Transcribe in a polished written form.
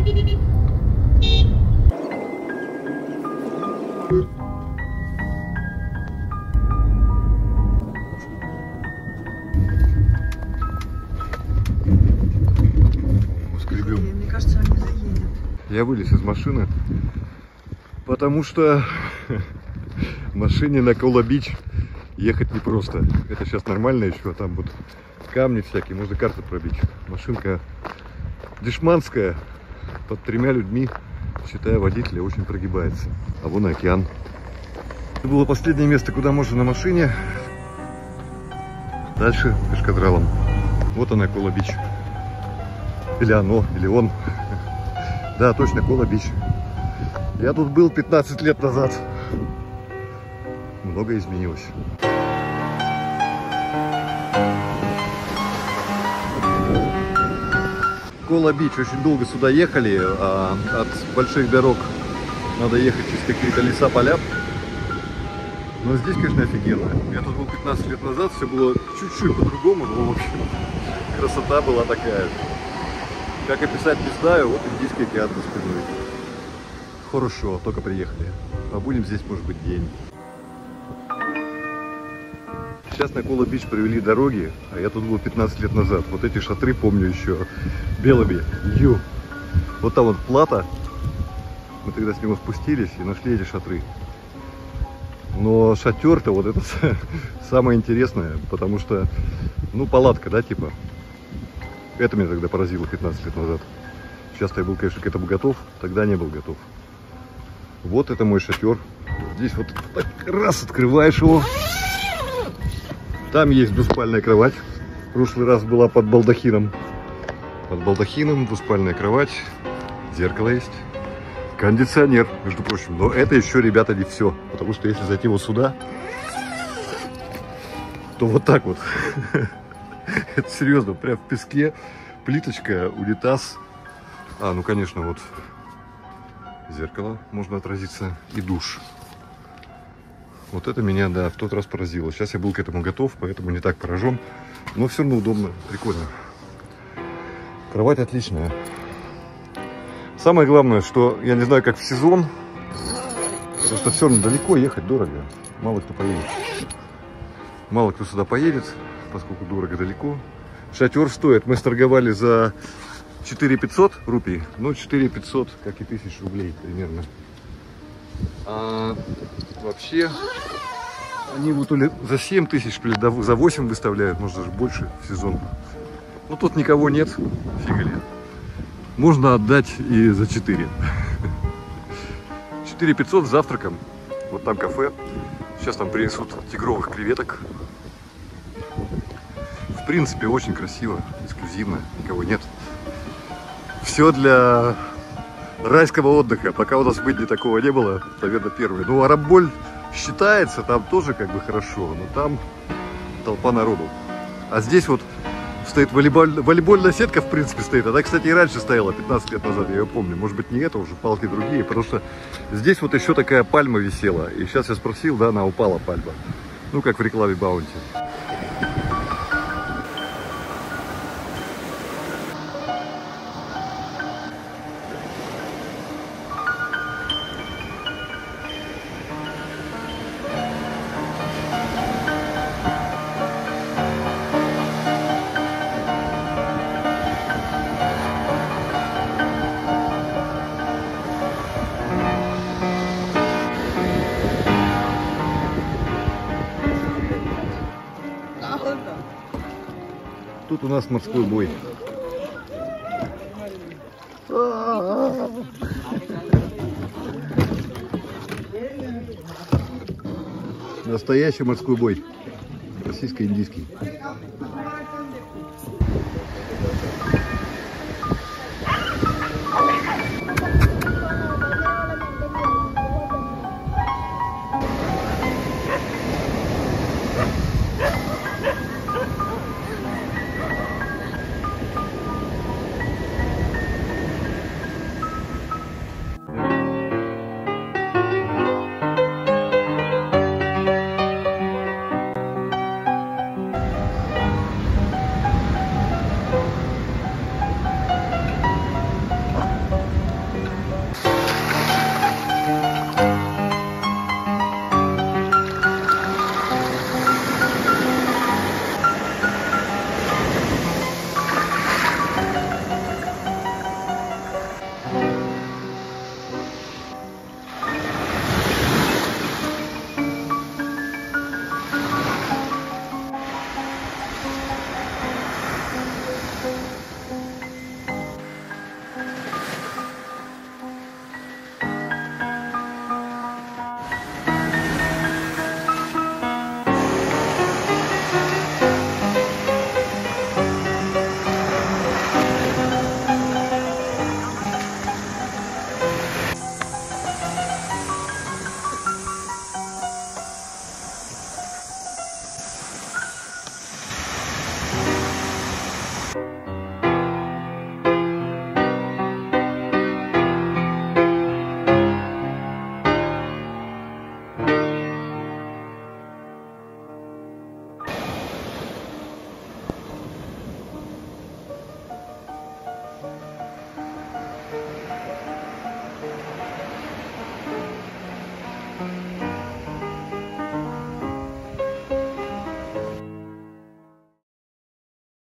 Мне кажется, он не заедет. Я вылез из машины, потому что в машине на Кола-Бич ехать непросто. Это сейчас нормально еще, там вот камни всякие, можно карты пробить. Машинка дешманская, под 3 людьми, считая водителя, очень прогибается. А вон и океан. Это было последнее место, куда можно на машине. Дальше пешкадралом. Вот она, Кола-Бич. Или оно, или он. Да, точно, Кола-Бич. Я тут был 15 лет назад. Многое изменилось. Кола-Бич. Очень долго сюда ехали. От больших дорог надо ехать через какие-то леса, поля. Но здесь, конечно, офигенно. Я тут был 15 лет назад, все было чуть-чуть по-другому, но, в общем, красота была такая. Как описать, не знаю. Вот Индийский океан за спиной. Хорошо, только приехали. Побудем здесь, может быть, день. Сейчас на Кола-Бич привели дороги, а я тут был 15 лет назад. Вот эти шатры помню еще белыми. Вот там вот плата. Мы тогда с него спустились и нашли эти шатры. Но шатер-то вот это самое интересное, потому что, ну, палатка, да, типа. Это меня тогда поразило 15 лет назад. Сейчас я был, конечно, к этому готов, тогда не был готов. Вот это мой шатер. Здесь вот так раз открываешь его. Там есть двуспальная кровать. В прошлый раз была под балдахином. Под балдахином двуспальная кровать. Зеркало есть. Кондиционер, между прочим. Но это еще, ребята, не все. Потому что если зайти вот сюда, то вот так вот. Это серьезно, прям в песке. Плиточка, унитаз. Ну, конечно, вот зеркало можно отразиться. И душ. Вот это меня, да, в тот раз поразило. Сейчас я был к этому готов, поэтому не так поражен. Но все равно удобно, прикольно. Кровать отличная. Самое главное, что я не знаю, как в сезон. Потому что все равно далеко ехать дорого. Мало кто поедет. Мало кто сюда поедет, поскольку дорого далеко. Шатер стоит. Мы сторговали за 4500 рупий. Ну, 4500, как и 1000 рублей примерно. А вообще, они вот за 7000 или за 8 выставляют, может даже больше в сезон. Ну тут никого нет, фига ли. Можно отдать и за 4. 4500 с завтраком. Вот там кафе. Сейчас там принесут тигровых креветок. В принципе, очень красиво, эксклюзивно, никого нет. Все для райского отдыха. Пока у нас в Выдне такого не было, наверное, первый. Ну, Араболь считается, там тоже как бы хорошо, но там толпа народу. А здесь вот стоит волейбольная сетка, в принципе, стоит. Она, кстати, и раньше стояла, 15 лет назад, я ее помню. Может быть, не это, уже палки другие, потому что здесь вот еще такая пальма висела. И сейчас я спросил, да, она упала, пальма. Ну, как в рекламе Баунти. Тут у нас морской бой. Настоящий морской бой. Российско-индийский. Thank